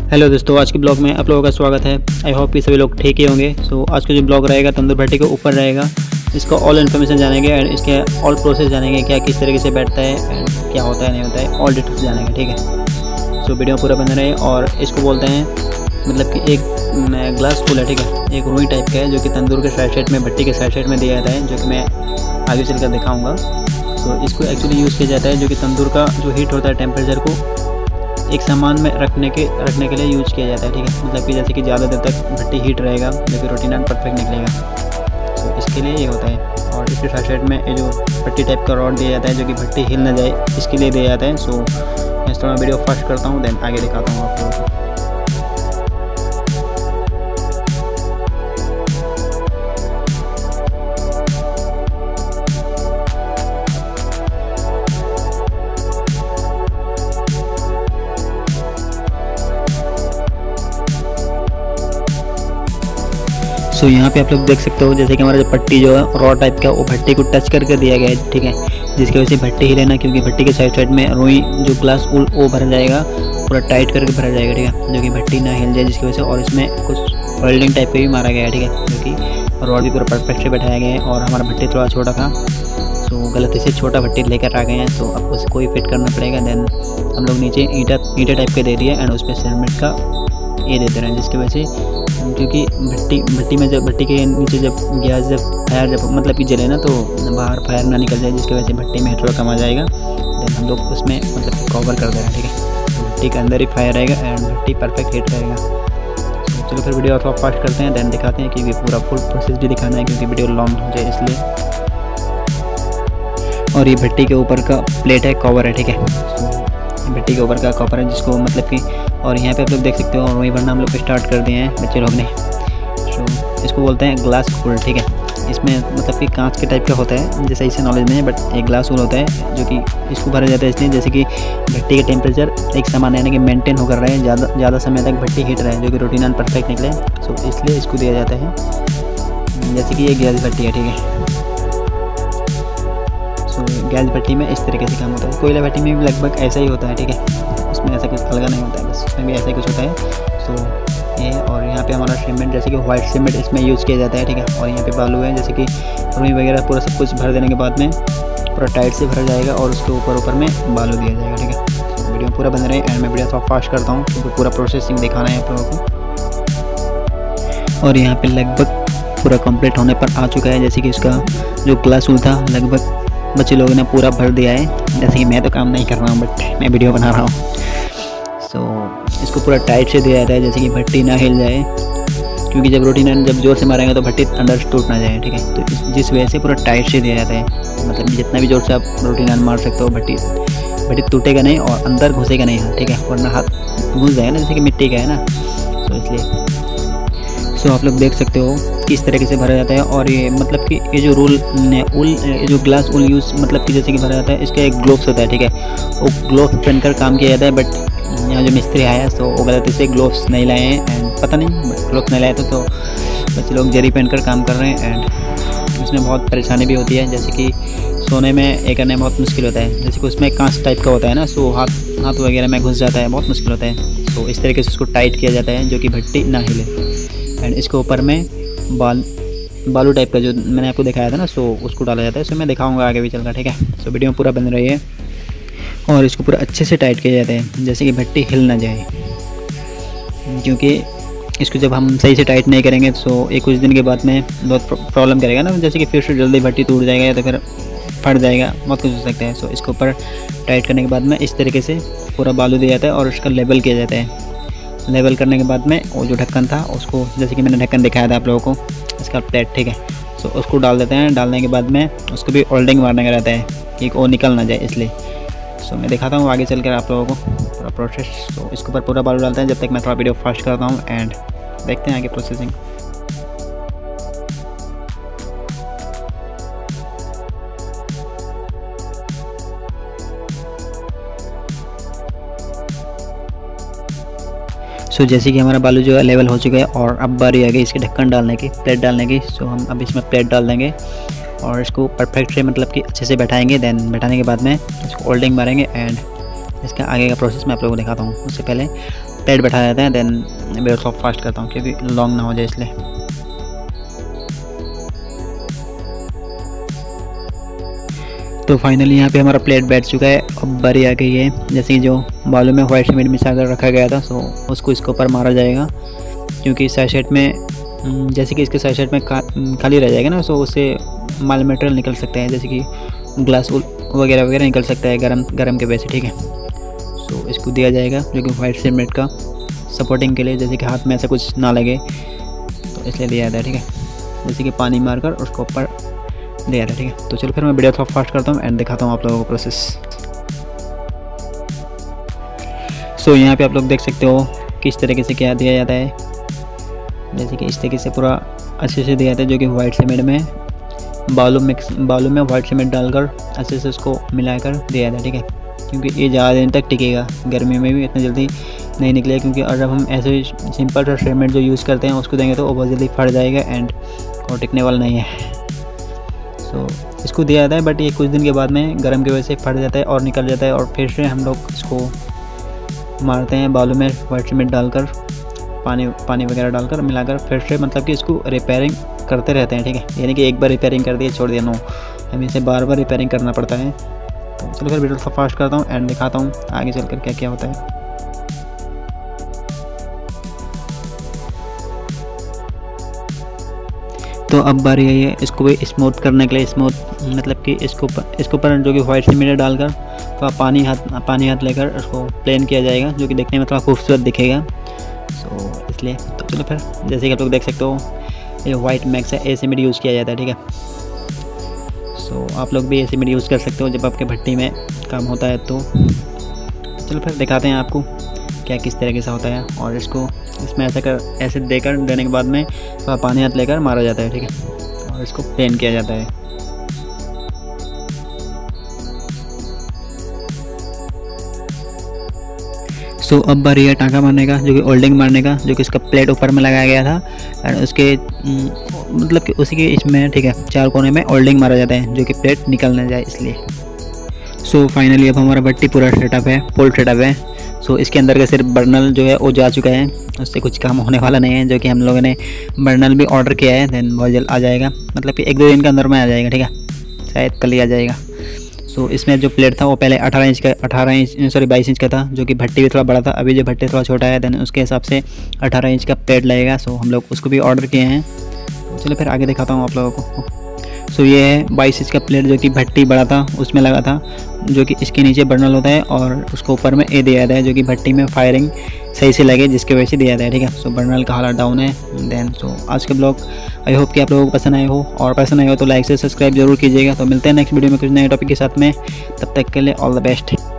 Hello दोस्तों, आज के ब्लॉग में आप लोगों का स्वागत है। आई होप कि सभी लोग ठीक ही होंगे। आज का जो ब्लॉग रहेगा तंदूर भट्टी के ऊपर रहेगा। इसका ऑल इन्फॉर्मेशन जानेंगे एंड इसके ऑल प्रोसेस जानेंगे, क्या किस तरीके से बैठता है एंड क्या होता है नहीं होता है, ऑल डिटेल्स जानेंगे। ठीक है, वीडियो पूरा बने रहे। और इसको बोलते हैं मतलब कि एक ग्लास फुल है, ठीक है, एक रुई टाइप का है जो कि तंदूर के साइड में, भट्टी के साइड में दिया जाता है, जो कि मैं आगे चलकर दिखाऊँगा। इसको एक्चुअली यूज़ किया जाता है जो कि तंदूर का जो हीट होता है टेम्परेचर को एक सामान में रखने के लिए यूज किया जाता है। ठीक है, मतलब कि जैसे कि ज़्यादा देर तक भट्टी हीट रहेगा जो कि रोटी नान परफेक्ट निकलेगा। इसके लिए ये होता है। और इसके साइड में ये जो भट्टी टाइप का रॉड दिया जाता है जो कि भट्टी हिल ना जाए, इसके लिए दिया जाता है। मैं थोड़ा वीडियो फास्ट करता हूँ, देन आगे दिखाता हूँ आप लोगों को। यहाँ पे आप लोग देख सकते हो जैसे कि हमारा जो पट्टी जो है रॉड टाइप का, वो भट्टी को टच करके दिया गया है। ठीक है, जिसकी वजह से भट्टी हिले ना, क्योंकि भट्टी के साइड में रुई जो ग्लास वो भर जाएगा, पूरा टाइट करके भरा जाएगा। ठीक है, जो कि भट्टी ना हिल जाए, जिसकी वजह से। और इसमें कुछ वेल्डिंग टाइप का भी मारा गया है। ठीक है, जो कि रॉड भी पूरा परफेक्ट से बैठाया गया है। और हमारा भट्टी थोड़ा छोटा था, गलती से छोटा भट्टी लेकर आ गए हैं, तो अब उसको ही फिट करना पड़ेगा। देन हम लोग नीचे ईंटा टाइप के दे दिए एंड उस पर सीमेंट का ये देते रहे, जिसकी वजह से, क्योंकि भट्टी में जब भट्टी के नीचे जब गैस फायर मतलब कि जले ना, तो बाहर फायर ना निकल जाए, जिसकी वजह से भट्टी में थोड़ा कम आ जाएगा। देन हम लोग उसमें मतलब कवर कर दे रहे हैं। ठीक है, तो भट्टी के अंदर ही फायर रहेगा एंड भट्टी परफेक्ट हीट रहेगा। चलो फिर वीडियो थोड़ा फास्ट करते हैं, देन दिखाते हैं, क्योंकि पूरा फुल प्रोसेस भी दिखाना है, क्योंकि वीडियो लॉन्ग हो जाए इसलिए। और ये भट्टी के ऊपर का प्लेट है, कवर है। ठीक है, भट्टी के ऊपर का कवर है, जिसको मतलब कि, और यहाँ पे आप लोग देख सकते हो वही भरना हम लोग स्टार्ट कर दिए हैं बच्चे लोग ने। इसको बोलते हैं ग्लास फुल। ठीक है, इसमें मतलब कि कांच के टाइप का होता है, जैसे इसे नॉलेज नहीं है, बट एक ग्लास फुल होता है जो कि इसको भरा जाता है इसलिए जैसे कि भट्टी का टेम्परेचर एक समान यानी कि मेंटेन होकर रहे, ज़्यादा समय तक भट्टी हीट रहे, जो कि रोटी नान परफेक्ट निकले। इसलिए इसको दिया जाता है। जैसे कि ये गैस भट्टी है। ठीक है, गैस भट्टी में इस तरीके से काम होता है। कोयला भट्टी में भी लगभग ऐसा ही होता है। ठीक है, उसमें ऐसा कुछ अलग नहीं होता है, बस उसमें भी ऐसा ही कुछ होता है। ये, और यहाँ पे हमारा सीमेंट, जैसे कि वाइट सीमेंट इसमें यूज़ किया जाता है। ठीक है, और यहाँ पे बालू है, जैसे कि रुई वगैरह पूरा सब कुछ भर देने के बाद में पूरा टाइट से भरा जाएगा और उसके ऊपर में बालू दिया जाएगा। ठीक है, वीडियो पूरा बन रहे हैं एंड मैं वीडियो थोड़ा फास्ट करता हूँ, क्योंकि पूरा प्रोसेसिंग दिखाना है आप लोगों को। और यहाँ पर लगभग पूरा कम्प्लीट होने पर आ चुका है। जैसे कि इसका जो ग्लास था लगभग बच्चे लोगों ने पूरा भर दिया है। जैसे कि मैं तो काम नहीं कर रहा हूँ, बट मैं वीडियो बना रहा हूँ। इसको पूरा टाइट से दिया जाता है, जैसे कि भट्टी ना हिल जाए, क्योंकि जब रोटी नान जब जोर से मारेंगे तो भट्टी अंदर टूट ना जाए। ठीक है, तो जिस वजह से पूरा टाइट से दिया जाता है, मतलब जितना भी जोर से आप रोटी नान मार सकते हो, भट्टी टूटेगा नहीं और अंदर घुसेगा नहीं हाथ। ठीक है, वरना हाथ घुस जाएगा ना, जैसे कि मिट्टी का है ना, इसलिए। आप लोग देख सकते हो किस तरीके से भरा जाता है। और ये मतलब कि ये जो जो ग्लास ऊल यूज़ मतलब कि जैसे कि भरा जाता है, इसका एक ग्लोव्स होता है। ठीक है, वो ग्लोव्स पहनकर काम किया जाता है, बट यहाँ जो मिस्त्री आया तो वो गलती से ग्लोव्स नहीं लाए हैं एंड पता नहीं, बट ग्लोव्स नहीं लाए तो बच्चे लोग जरी पहनकर काम कर रहे हैं। एंड इसमें बहुत परेशानी भी होती है, जैसे कि सोने में ये करने में बहुत मुश्किल होता है, जैसे कि उसमें कांच टाइप का होता है ना, हाथ वगैरह में घुस जाता है, बहुत मुश्किल होता है। इस तरीके से उसको टाइट किया जाता है, जो कि भट्टी ना हिले। एंड इसके ऊपर में बालू टाइप का जो मैंने आपको दिखाया था ना, उसको डाला जाता है। मैं दिखाऊंगा आगे भी चलकर। ठीक है, वीडियो में पूरा बन रही है। और इसको पूरा अच्छे से टाइट किया जाता है, जैसे कि भट्टी हिल ना जाए, क्योंकि इसको जब हम सही से टाइट नहीं करेंगे तो एक कुछ दिन के बाद में बहुत प्रॉब्लम करेगा ना, जैसे कि फिर से जल्दी भट्टी टूट जाएगा या तो फिर फट जाएगा, बहुत कुछ हो सकता है। इसको ऊपर टाइट करने के बाद में इस तरीके से पूरा बालू दिया जाता है और उसका लेवल किया जाता है। लेवल करने के बाद में वो जो ढक्कन था उसको, जैसे कि मैंने ढक्कन दिखाया था आप लोगों को, इसका प्लेट। ठीक है, उसको डाल देते हैं। डालने के बाद में उसको भी होल्डिंग मारने का रहता है कि वो निकल ना जाए, इसलिए। मैं दिखाता हूँ आगे चलकर आप लोगों को पूरा प्रोसेस। इसके ऊपर पूरा बालू डालते हैं, जब तक मैं थोड़ा वीडियो फास्ट करता हूँ एंड देखते हैं आगे प्रोसेसिंग। जैसे कि हमारा बालू जो है लेवल हो चुका है और अब बारी आ गई इसके ढक्कन डालने की, प्लेट डालने की। हम अब इसमें प्लेट डाल देंगे और इसको परफेक्ट से मतलब कि अच्छे से बैठाएंगे। देन बैठाने के बाद में इसको होल्डिंग मारेंगे एंड इसका आगे का प्रोसेस मैं आप लोगों को दिखाता हूँ। उससे पहले प्लेट बैठा देते हैं, देन वीडियो थोड़ा फास्ट करता हूँ क्योंकि लॉन्ग ना हो जाए इसलिए। तो फाइनली यहाँ पे हमारा प्लेट बैठ चुका है। अब बारी आ गई है, जैसे कि जो बालू में वाइट सीमेंट मिला कर रखा गया था, सो उसको इसके ऊपर मारा जाएगा, क्योंकि सैशेट में जैसे कि इसके सैशेट में खाली रह जाएगा ना, सो उससे माल मटेरियल निकल सकता है, जैसे कि ग्लास वगैरह वगैरह निकल सकता है गरम के वजह से, ठीक है। सो इसको दिया जाएगा जो कि वाइट सीमेंट का सपोर्टिंग के लिए, जैसे कि हाथ में ऐसा कुछ ना लगे, तो इसलिए दिया जाता है, ठीक है। जैसे कि पानी मारकर उसको ऊपर दिया था, ठीक है। तो चलो फिर मैं वीडियो थोड़ा फास्ट करता हूँ एंड दिखाता हूँ आप लोगों को प्रोसेस। सो यहाँ पे आप लोग देख सकते हो किस तरीके से क्या दिया जाता है, जैसे कि इस तरीके से पूरा अच्छे से दिया जाता है, जो कि वाइट सीमेंट में बालू में वाइट सीमेंट डालकर अच्छे से उसको मिलाकर दिया जाता है, ठीक है। क्योंकि ये ज़्यादा दिन तक टिकेगा, गर्मी में भी इतना जल्दी नहीं निकलेगा, क्योंकि अगर हम ऐसे सिंपल सा सीमेंट जो यूज़ करते हैं उसको देंगे तो वो बहुत जल्दी फट जाएगा एंड और टिकने वाला नहीं है। तो इसको दिया जाता है, बट ये कुछ दिन के बाद में गर्म की वजह से फट जाता है और निकल जाता है, और फिर से हम लोग इसको मारते हैं बालू में वाइट सीमेंट डालकर, पानी वगैरह डालकर मिलाकर, फिर से मतलब कि इसको रिपेयरिंग करते रहते हैं, ठीक है। यानी कि एक बार रिपेयरिंग कर दिया छोड़ दिया, नो, हमें इसे बार बार रिपेयरिंग करना पड़ता है। तो चलो फिर वीडियो फास्ट करता हूँ एंड दिखाता हूँ आगे चलकर क्या क्या होता है। तो अब बारी आई है इसको भी स्मूथ करने के लिए, स्मूथ मतलब कि इसके ऊपर जो कि वाइट सीमेंट डालकर थोड़ा पानी हाथ लेकर उसको प्लेन किया जाएगा, जो कि देखने में थोड़ा खूबसूरत दिखेगा। सो इसलिए तो चलो फिर, जैसे कि आप लोग देख सकते हो ये वाइट मैक्स है, ए सीमेंट यूज़ किया जाता है, ठीक है। सो आप लोग भी ए सीमेंट यूज़ कर सकते हो जब आपके भट्टी में काम होता है। तो चलो फिर दिखाते हैं आपको क्या किस तरीके से होता है, और इसमें ऐसे देने के बाद में थोड़ा पानी हाथ लेकर मारा जाता है, ठीक है, और इसको प्लेन किया जाता है। सो अब बारी है टाँका मारने का, जो कि ओल्डिंग मारने का, जो कि इसका प्लेट ऊपर में लगाया गया था और उसके मतलब कि उसी के इसमें, ठीक है, चार कोने में ओल्डिंग मारा जाता है, जो कि प्लेट निकल ना जाए इसलिए। सो फाइनली अब हमारा भट्टी पूरा सेटअप है, फुल सेटअप है। सो इसके अंदर का सिर्फ बर्नल जो है वो जा चुका है, उससे कुछ काम होने वाला नहीं है, जो कि हम लोगों ने बर्नल भी ऑर्डर किया है, देन बहुत जल्द आ जाएगा, मतलब कि 1-2 दिन के अंदर में आ जाएगा, ठीक है, शायद कल ही आ जाएगा। सो इसमें जो प्लेट था वो पहले 22 इंच का था, जो कि भट्टी भी थोड़ा बड़ा था, अभी जो भट्टी थोड़ा छोटा है, देन उसके हिसाब से 18 इंच का प्लेट लगेगा। सो हम लोग उसको भी ऑर्डर किए हैं। तो चलो फिर आगे दिखाता हूँ आप लोगों को। सो ये है 22 इंच का प्लेट, जो कि भट्टी बड़ा था उसमें लगा था, जो कि इसके नीचे बर्नल होता है और उसको ऊपर में ए दिया जाता है, जो कि भट्टी में फायरिंग सही से लगे, जिसकी वजह से दिया जाता है, ठीक है। सो बर्नल का हालत डाउन है। देन सो आज का ब्लॉग आई होप कि आप लोगों को पसंद आए हो, और पसंद आए हो तो लाइक से सब्सक्राइब जरूर कीजिएगा। तो मिलते हैं नेक्स्ट वीडियो में कुछ नए टॉपिक के साथ में, तब तक के लिए ऑल द बेस्ट।